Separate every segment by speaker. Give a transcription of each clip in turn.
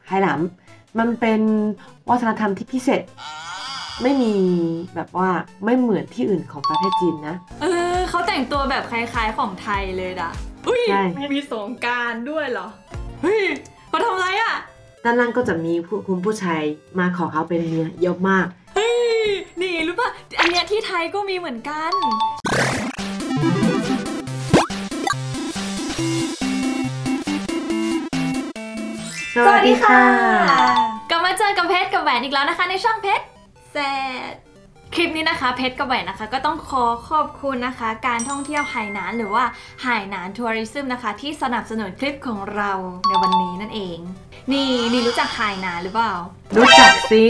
Speaker 1: ไหหลำมันเป็นวัฒนธรรมที่พิเศษไม่มีแบบว่าไม่เหมือนที่อื่นของประเทศจีนนะ
Speaker 2: เขาแต่งตัวแบบคล้ายๆของไทยเลยด่ะอุ้ยมีสงกรานต์ด้วยเหรอเฮ้ยเขาทำอะไรอ่ะ
Speaker 1: ด้านล่างก็จะมีคุณผู้ชายมาขอเขาเป็นเมียเยอะมาก
Speaker 2: เฮ้ยนี่รู้ป่ะอันเนี้ยที่ไทยก็มีเหมือนกัน
Speaker 1: สวัสดีค่ะ
Speaker 2: กลับมาเจอกับเพชรกับแหวนอีกแล้วนะคะในช่องเพชรแซดคลิปนี้นะคะเพชรกับแหวนนะคะก็ต้องขอบคุณนะคะการท่องเที่ยวไหหนานหรือว่าไหหนานทัวริซึมนะคะที่สนับสนุนคลิปของเราในวันนี้นั่นเองนี่รู้จักไหหนานหรือเปล่า
Speaker 1: รู้จักสิ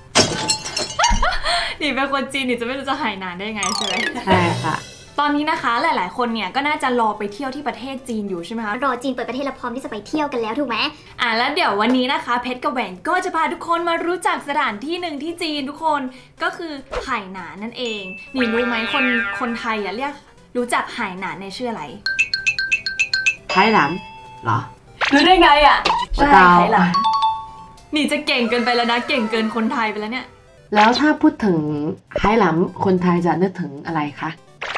Speaker 2: นี่เป็นคนจีนนี่จะไม่รู้จักไหหนานได้ไงใช่ไหม
Speaker 1: ใช่ค่ะ
Speaker 2: ตอนนี้นะคะหลายๆคนเนี่ยก็น่าจะรอไปเที่ยวที่ประเทศจีนอยู่ใช่ไหมคะ
Speaker 3: รอจีนเปิดประเทศแล้วพร้อมที่จะไปเที่ยวกันแล้วถูกไหม
Speaker 2: แล้วเดี๋ยววันนี้นะคะเพชรกับแหวนก็จะพาทุกคนมารู้จักสถานที่หนึ่งที่จีนทุกคนก็คือไหหนานนั่นเองนี่รู้ไหมคนไทยเรียกรู้จักไหหนานในชื่ออะไร
Speaker 1: ไหหลำเหรอ
Speaker 2: รู้ได้ไงใช่ไหหลำนี่จะเก่งเกินไปแล้วนะเก่งเกินคนไทยไปแล้วเนี่ย
Speaker 1: แล้วถ้าพูดถึงไหหลำคนไทยจะนึกถึงอะไรคะ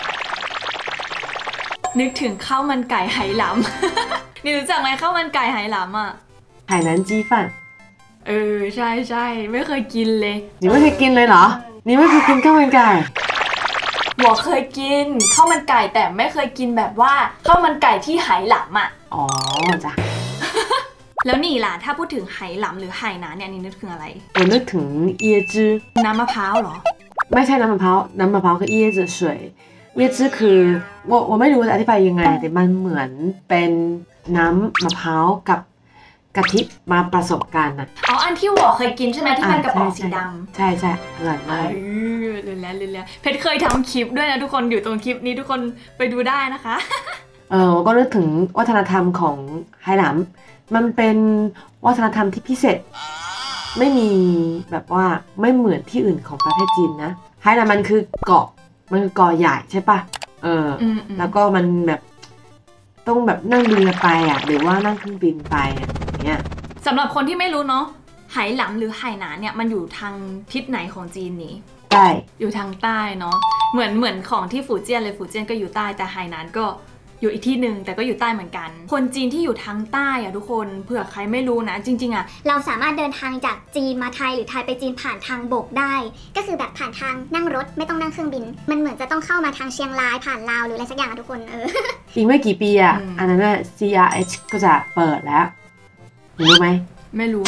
Speaker 2: นึกถึงข้าวมันไก่ไหหลำนี่รู้จักไหมข้าวมันไก่ไหหลำ
Speaker 1: ไหหนานจี้ฟั่น
Speaker 2: ใช่ไม่เคยกินเลย
Speaker 1: นี่ไม่เคยกินเลยเหรอนี่ไม่เคยกินข้าวมันไก่
Speaker 2: หัวเคยกินข้าวมันไก่แต่ไม่เคยกินแบบว่าข้าวมันไก่ที่ไหหลำ
Speaker 1: อ๋อจ้ะ
Speaker 2: แล้วนี่ล่ะถ้าพูดถึงไหหลำหรือไหหนานเนี่ยนี่นึกถึงอะไร
Speaker 1: นึกถึงเอี้ยจื้อ
Speaker 2: น้ำมะพร้าวเหรอ
Speaker 1: ไม่ใช่น้ำมะพร้าวคือเอี้ยจื้อสวยเอี้ยจื้อคือ我ไม่รู้จะอธิบายยังไงแต่มันเหมือนเป็นน้ำมะพร้าวกับกะทิมาผสมกันนะ
Speaker 2: อันที่หัวเคยกินใช่ไหมที่มันกระป๋องสีดำ
Speaker 1: ใช่อร่อยมาก
Speaker 2: ลืมแล้วเพชรเคยทำคลิปด้วยนะทุกคนอยู่ตรงคลิปนี้ทุกคนไปดูได้นะคะ
Speaker 1: ก็นึกถึงวัฒนธรรมของไหหลำมันเป็นวัฒนธรรมที่พิเศษไม่มีแบบว่าไม่เหมือนที่อื่นของประเทศจีนนะไหหลำมันคือเกาะใหญ่ใช่ปะแล้วก็มันแบบต้องแบบนั่งเรือไปหรือว่านั่งเครื่องบินไปอย่างเงี้ย
Speaker 2: สำหรับคนที่ไม่รู้เนาะไหหลำหรือไหหนานเนี่ยมันอยู่ทางทิศไหนของจีนนี้
Speaker 1: ใต้
Speaker 2: อยู่ทางใต้เนาะเหมือนของที่ฝูเจี้ยนเลยฝูเจี้ยนก็อยู่ใต้แต่ไหหนานก็อยู่อีกที่หนึ่งแต่ก็อยู่ใต้เหมือนกันคนจีนที่อยู่ทางใต้ทุกคนเผื่อใครไม่รู้นะจริงๆ
Speaker 3: เราสามารถเดินทางจากจีนมาไทยหรือไทยไปจีนผ่านทางบกได้ก็คือแบบผ่านทางนั่งรถไม่ต้องนั่งเครื่องบินมันเหมือนจะต้องเข้ามาทางเชียงรายผ่านลาวหรืออะไรสักอย่างทุกคน
Speaker 1: อีกไม่กี่ปีอันนั้นCRH ก็จะเปิดแล้วรู้ไหม
Speaker 2: ไม่รู้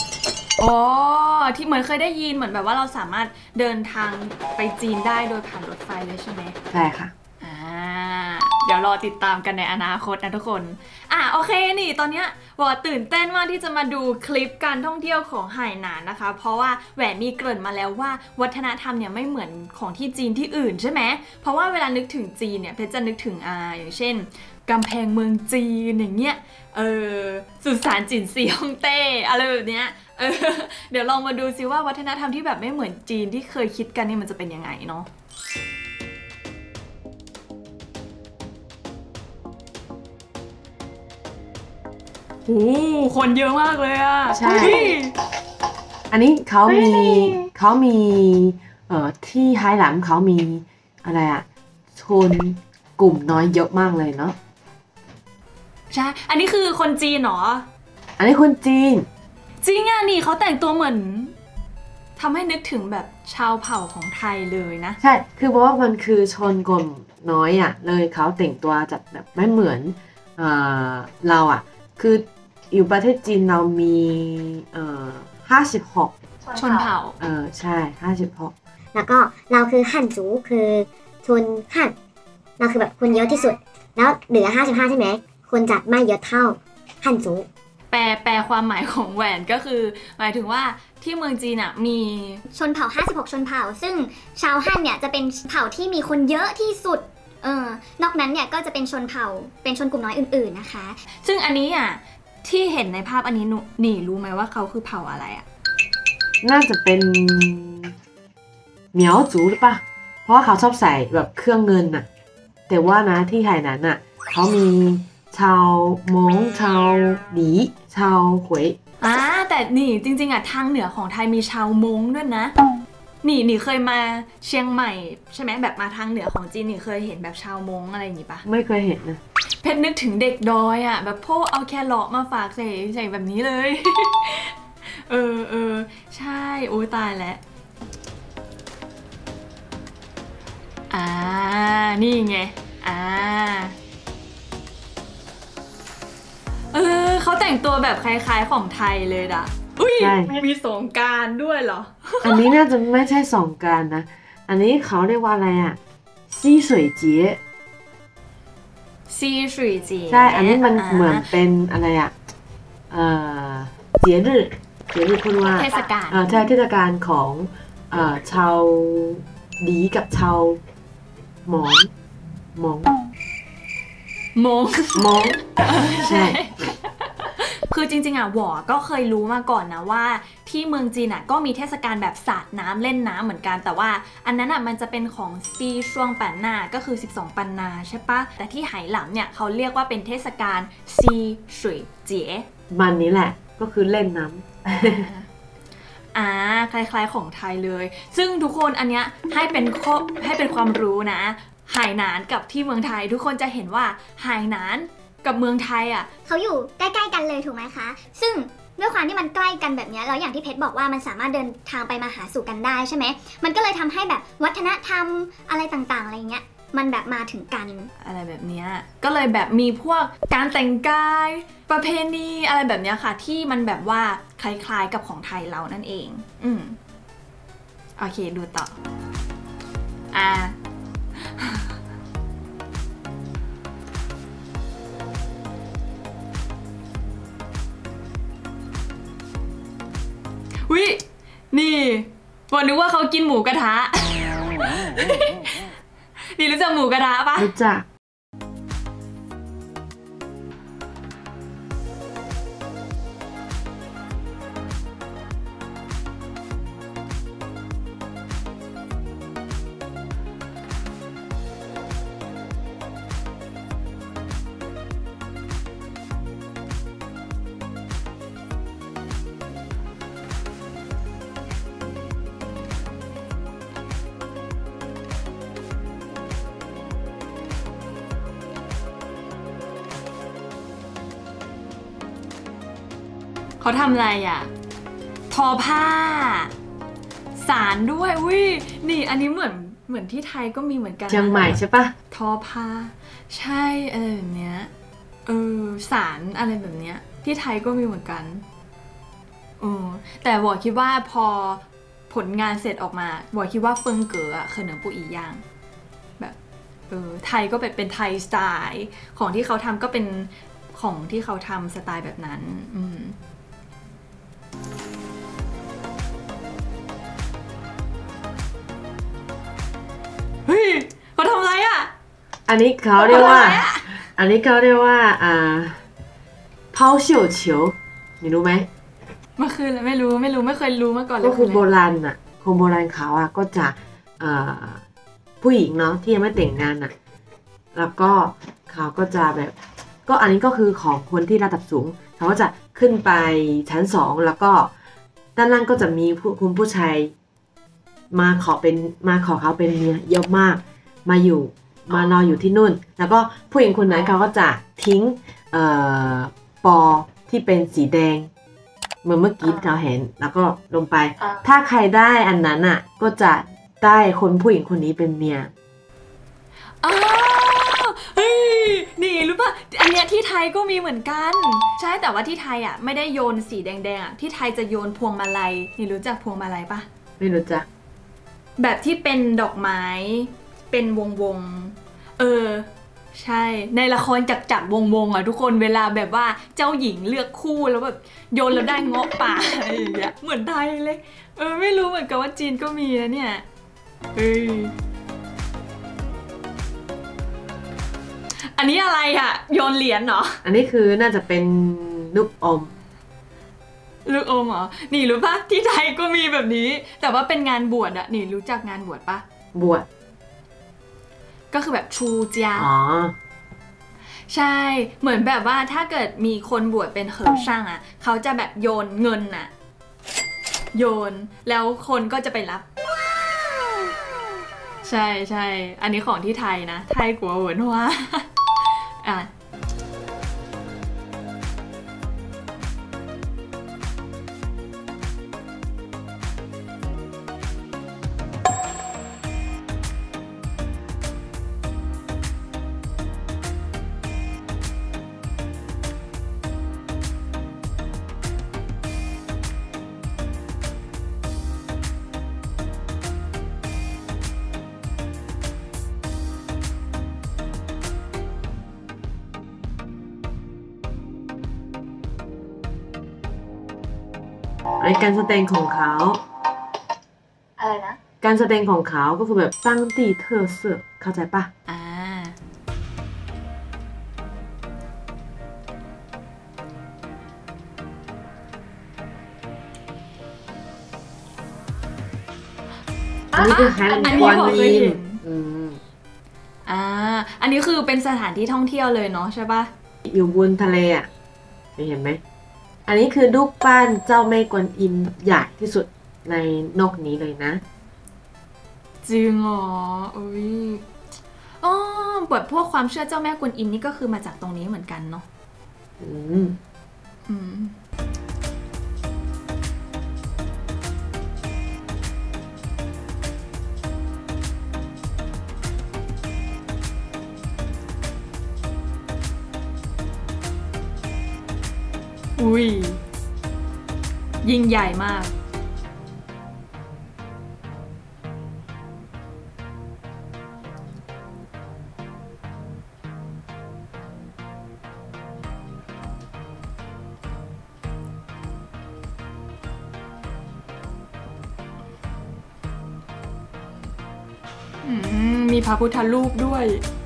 Speaker 2: ที่เหมือนเคยได้ยินเหมือนแบบว่าเราสามารถเดินทางไปจีนได้โดยผ่านรถไฟเลยใช่ไหม
Speaker 1: ใช่ค่ะ
Speaker 2: เดี๋ยวรอติดตามกันในอนาคตนะทุกคนโอเคนี่ตอนเนี้ยว่าตื่นเต้นมากที่จะมาดูคลิปการท่องเที่ยวของไหหนานนะคะเพราะว่าแหวนมีเกริ่นมาแล้วว่าวัฒนธรรมเนี่ยไม่เหมือนของที่จีนที่อื่นใช่ไหมเพราะว่าเวลานึกถึงจีนเนี่ยเพชรจะนึกถึงอย่างเช่นกำแพงเมืองจีนอย่างเงี้ยสุสานจินซีฮ่องเต้อะไรแบบเนี้ยเดี๋ยวลองมาดูซิว่าวัฒนธรรมที่แบบไม่เหมือนจีนที่เคยคิดกันนี่มันจะเป็นยังไงเนาะคนเยอะมากเลย
Speaker 1: ใช่อันนี้เขามีที่ไหหลำเขามีอะไรคนกลุ่มน้อยเยอะมากเลยเนาะ
Speaker 2: ใช่อันนี้คือคนจีนเหรอ
Speaker 1: อันนี้คนจีน
Speaker 2: จริงนี่เขาแต่งตัวเหมือนทำให้นึกถึงแบบชาวเผ่าของไทยเลยนะ
Speaker 1: ใช่คือเพราะว่ามันคือชนกลุ่มน้อยเลยเขาแต่งตัวจัดแบบไม่เหมือนเราคืออยู่ประเทศจีนเรามี56
Speaker 2: ชนเผ่า
Speaker 1: ใช่56
Speaker 3: แล้วก็เราคือฮั่นจูคือชนฮั่นเราคือแบบคนเยอะที่สุดแล้วเหลือ55ใช่ไหมคนจัดไม่เยอะเท่าฮั่นจู
Speaker 2: แปลความหมายของแหวนก็คือหมายถึงว่าที่เมืองจีนมี
Speaker 3: ชนเผ่า56ชนเผ่าซึ่งชาวฮั่นเนี่ยจะเป็นเผ่าที่มีคนเยอะที่สุดนอกนั้นเนี่ยก็จะเป็นชนเผ่าเป็นชนกลุ่มน้อยอื่นๆนะคะ
Speaker 2: ซึ่งอันนี้ที่เห็นในภาพอันนี้นี่รู้ไหมว่าเขาคือเผ่าอะไร
Speaker 1: น่าจะเป็นเหมียวจูหรือปะเพราะว่าเขาชอบใส่แบบเครื่องเงินแต่ว่านะที่ไหหนานเขามีชาวม้งชาวหลีชาวหวย
Speaker 2: แต่แต่นี่จริงๆอ่ะทางเหนือของไทยมีชาวมงด้วยนะนี่เคยมาเชียงใหม่ใช่ไหมแบบมาทางเหนือของจีนนี่เคยเห็นแบบชาวมงอะไรอย่างงี้ปะ
Speaker 1: ไม่เคยเห็นนะ
Speaker 2: เพชรนึกถึงเด็กดอยอ่ะแบบพ่อเอาแครอทมาฝากใส่แบบนี้เลย เออใช่โอ้ยตายแล้วนี่ไงเขาแต่งตัวแบบคล้ายๆของไทยเลยด่ะอุ้ยมีสงกรานต์ด้วยเหรอ
Speaker 1: อันนี้น่าจะไม่ใช่สงกรานต์นะอันนี้เขาเรียกว่าอะไรอ่ะซี水节
Speaker 2: ซีสุยจี
Speaker 1: ใช่อันนี้มันเหมือนเป็นอะไรอ่ะ节日พูดว่า
Speaker 2: เทศกาล
Speaker 1: ใช่เทศกาลของชาวดีกับชาวมงใช่
Speaker 2: คือจริงๆอ่ะหวอก็เคยรู้มาก่อนนะว่าที่เมืองจีนอ่ะก็มีเทศกาลแบบสาดน้ำเล่นน้ำเหมือนกันแต่ว่าอันนั้นอ่ะมันจะเป็นของซีช่วงปันนาก็คือ12ปันนาใช่ปะแต่ที่ไหหลำเนี่ยเขาเรียกว่าเป็นเทศกาลซีสุยเจี๋ย
Speaker 1: มันนี้แหละก็คือเล่นน้ำ
Speaker 2: คล้ายๆของไทยเลยซึ่งทุกคนอันเนี้ยให้เป็นความรู้นะไหหนานกับที่เมืองไทยทุกคนจะเห็นว่าไหหนานกับเมืองไทยอ่ะ
Speaker 3: เขาอยู่ใกล้ๆกันเลยถูกไหมคะซึ่งด้วยความที่มันใกล้กันแบบนี้แล้วอย่างที่เพชรบอกว่ามันสามารถเดินทางไปมาหาสู่กันได้ใช่ไหมมันก็เลยทำให้แบบวัฒนธรรมอะไรต่างๆอะไรเงี้ยมันแบบมาถึงกัน
Speaker 2: อะไรแบบเนี้ยก็เลยแบบมีพวกการแต่งกายประเพณีอะไรแบบเนี้ยค่ะที่มันแบบว่าคล้ายๆกับของไทยเรานั่นเองโอเคดูต่อวินี่บอกนึกว่าเขากินหมูกระทะ นี่รู้จักหมูกระทะปะ
Speaker 1: รู้จัก
Speaker 2: เขาทำอะไรอ่ะทอผ้าสารด้วยอุ้ยนี่อันนี้เหมือนที่ไทยก็มีเหมือนกัน
Speaker 1: เชียงใหม่ใช่ปะ
Speaker 2: ทอผ้าใช่อะไรแบบเนี้ยสารอะไรแบบเนี้ยที่ไทยก็มีเหมือนกันแต่หวอคิดว่าพอผลงานเสร็จออกมาหวอคิดว่าเฟิงเก๋ออะคือเหนือปูอีย่างแบบไทยก็เป็นไทยสไตล์ของที่เขาทำก็เป็นของที่เขาทำสไตล์แบบนั้นเฮ้ยเขาทำอะไรอ่ะ
Speaker 1: อันนี้เขาเรียกว่าเผาเสี่ยวเฉียวนี่รู้ไหม
Speaker 2: มันคืออะไรไม่รู้ไม่เคยรู้มาก่อนเลย
Speaker 1: ก็คือโบราณอ่ะคนโบราณเขาอ่ะก็จะผู้หญิงเนาะที่ยังไม่แต่งงานอ่ะแล้วก็เขาก็จะแบบก็อันนี้ก็คือของคนที่ระดับสูงเขาก็จะขึ้นไปชั้น2แล้วก็ด้านล่างก็จะมีคุณผู้ชายมาขอเขาเป็นเมียเยอะมากมารออยู่ที่นู่นแล้วก็ผู้หญิงคนนั้นเขาก็จะทิ้งปอที่เป็นสีแดงเมื่อกี้เราเห็นแล้วก็ลงไปถ้าใครได้อันนั้นอ่ะก็จะได้ผู้หญิงคนนี้เป็นเมีย
Speaker 2: เฮ้ยนี่รู้ป่ะอันเนี้ยที่ไทยก็มีเหมือนกันใช่แต่ว่าที่ไทยอ่ะไม่ได้โยนสีแดงๆอ่ะที่ไทยจะโยนพวงมาลัยนี่รู้จักพวงมาลัยปะ
Speaker 1: ไม่รู้จัก
Speaker 2: แบบที่เป็นดอกไม้เป็นวงใช่ในละครจักรวงอ่ะทุกคนเวลาแบบว่าเจ้าหญิงเลือกคู่แล้วแบบโยนแล้วได้เงาะป่าอะไรอย่างเงี้ยเหมือนไทยเลยไม่รู้เหมือนกันว่าจีนก็มีนะเนี่ยอันนี้อะไรอ่ะโยนเหรียญเหรอ
Speaker 1: อันนี้คือน่าจะเป็นลูกอม
Speaker 2: เหรอนี่รู้ปะที่ไทยก็มีแบบนี้แต่ว่าเป็นงานบวชอะนี่รู้จักงานบวชปะ
Speaker 1: บวช
Speaker 2: ก็คือแบบชูเจียใช่ เหมือนแบบว่าถ้าเกิดมีคนบวชเป็นเหอช่างอ่ะเขาจะแบบโยนเงินอ่ะโยนแล้วคนก็จะไปรับ ใช่ใช่อันนี้ของที่ไทยนะไทยกัวเหวินว่า อ่ะ
Speaker 1: ในการแสดงของเขา
Speaker 3: อะไรนะ
Speaker 1: การแสดงของเขาก็คือแบบตั้งตีเธอเสือเข้าใจปะ
Speaker 2: อ่า
Speaker 1: อันนี้คือแฮนด์กวนอิน
Speaker 2: อ่าอันนี้คือเป็นสถานที่ท่องเที่ยวเลยเนาะใช่ปะ
Speaker 1: อยู่บนทะเลอ่ะเห็นไหมอันนี้คือรูปปั้นเจ้าแม่กวนอิมใหญ่ที่สุดในนอกนี้เลยนะ
Speaker 2: จริงเหรออุ้ยอ๋อบทพวกความเชื่อเจ้าแม่กวนอิมนี่ก็คือมาจากตรงนี้เหมือนกันเนาะ
Speaker 1: อืม
Speaker 2: อืมอุ้ยยิ่งใหญ่มาก มีพระพุทธรูปด้วย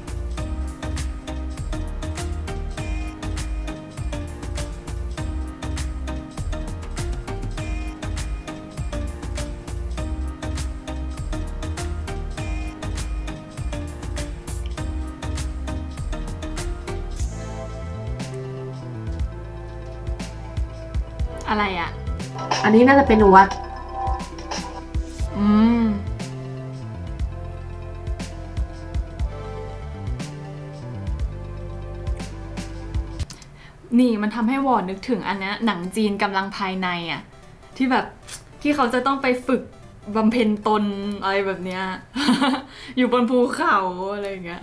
Speaker 2: อะไรอ่ะ
Speaker 1: อันนี้น่าจะเป็นวัด
Speaker 2: อืม นี่มันทำให้วอร์ดนึกถึงอันเนี้ยหนังจีนกำลังภายในอ่ะ ที่แบบที่เขาจะต้องไปฝึกบำเพ็ญตนอะไรแบบเนี้ย อยู่บนภูเขาอะไรอย่างเงี้ย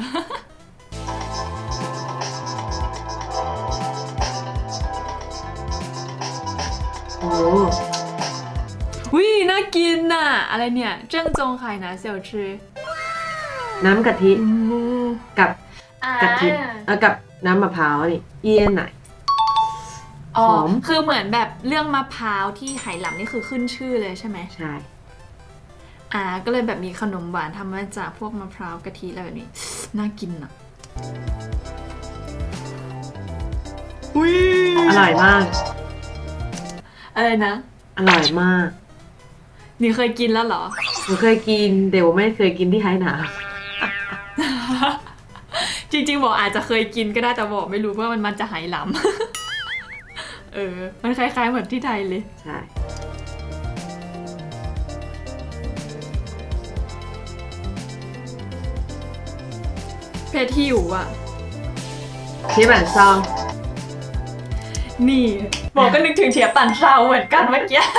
Speaker 1: โอ้
Speaker 2: วิน่ากินน่ะ อะไรเนี่ยเจิ้งจงไข่นะเสี่ยวชื่อ
Speaker 1: น้ำกะทิ
Speaker 2: อืม
Speaker 1: กับกะทิกับน้ำมะพร้าวนี่เอี้ยนไหน
Speaker 2: อ๋อ
Speaker 1: หอม
Speaker 2: คือเหมือนแบบเรื่องมะพร้าวที่ไหหลำนี่คือขึ้นชื่อเลยใช่ไหม
Speaker 1: ใช่
Speaker 2: ก็เลยแบบมีขนมหวานทำมาจากพวกมะพร้าวกะทิอะไรแบบนี้ น่ากินอ่ะอุ้ย
Speaker 1: อร่อยมาก
Speaker 2: อะไรนะ
Speaker 1: อร่อยมาก
Speaker 2: นี่เคยกินแล้วเหรอ
Speaker 1: หนูเคยกินเดี๋ยวไม่เคยกินที่ไหหนา
Speaker 2: จริงๆบอกอาจจะเคยกินก็ได้แต่บอกไม่รู้ว่ามันจะไหหลำ มันคล้ายๆเหมือนที่ไทยเลย
Speaker 1: ใช่
Speaker 2: เพชรหิวอ่ะ
Speaker 1: ที่บันซอง
Speaker 2: นี่บอกก็นึกถึงเฉียปั่นเซาเหมือนกันเมื่อกี้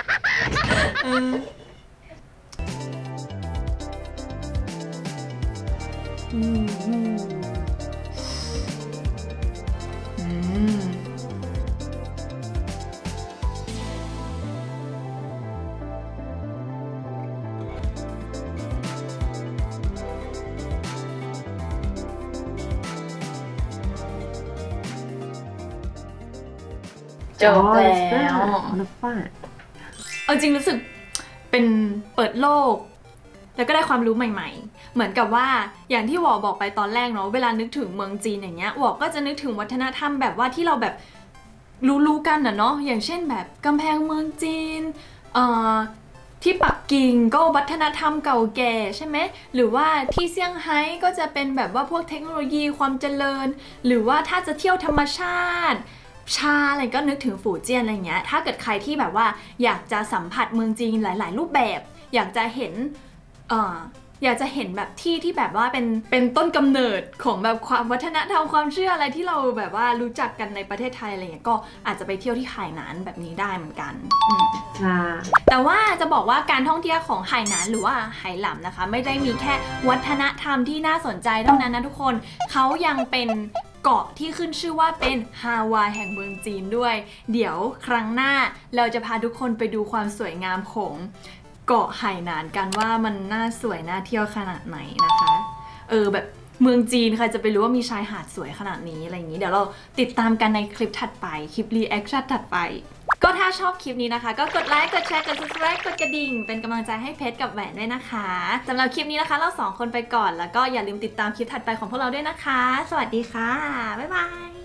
Speaker 2: จบแล้ว
Speaker 1: แล้วป้า
Speaker 2: เอาจริงรู้สึกเป็นเปิดโลก แล้วก็ได้ความรู้ใหม่ๆ เหมือนกับว่าอย่างที่วอบอกไปตอนแรกเนาะเวลานึกถึงเมืองจีนอย่างเงี้ยวอก็จะนึกถึงวัฒนธรรมแบบว่าที่เราแบบรู้กันน่ะเนาะอย่างเช่นแบบกำแพงเมืองจีนที่ปักกิ่งก็วัฒนธรรมเก่าแก่ใช่ไหมหรือว่าที่เซี่ยงไฮ้ก็จะเป็นแบบว่าพวกเทคโนโลยีความเจริญหรือว่าถ้าจะเที่ยวธรรมชาติชาอะไรก็นึกถึงฝูเจี้ยนอะไรเงี้ยถ้าเกิดใครที่แบบว่าอยากจะสัมผัสเมืองจีนหลายๆรูปแบบอยากจะเห็นแบบที่แบบว่าเป็นต้นกำเนิดของแบบความวัฒนธรรมความเชื่ออะไรที่เราแบบว่ารู้จักกันในประเทศไทยอะไรเงี้ยก็อาจจะไปเที่ยวที่ไหหนานแบบนี้ได้เหมือนกัน
Speaker 1: ใช่
Speaker 2: แต่ว่าจะบอกว่าการท่องเที่ยวของไหหนานหรือว่าไหหลำนะคะไม่ได้มีแค่วัฒนธรรมที่น่าสนใจเท่านั้นนะทุกคนเขายังเป็นเกาะที่ขึ้นชื่อว่าเป็นฮาวายแห่งเมืองจีนด้วยเดี๋ยวครั้งหน้าเราจะพาทุกคนไปดูความสวยงามของเกาะไหหนานกันว่ามันน่าสวยน่าเที่ยวขนาดไหนนะคะแบบเมืองจีนใครจะไปรู้ว่ามีชายหาดสวยขนาดนี้อะไรอย่างนี้เดี๋ยวเราติดตามกันในคลิปถัดไปคลิปรีแอคชั่นถัดไปก็ถ้าชอบคลิปนี้นะคะก็กดไลค์กดแชร์กด subscribe กดกระดิ่งเป็นกำลังใจให้เพชรกับแหวนด้วยนะคะสำหรับคลิปนี้นะคะเรา2 คนไปก่อนแล้วก็อย่าลืมติดตามคลิปถัดไปของพวกเราด้วยนะคะสวัสดีค่ะบ๊ายบาย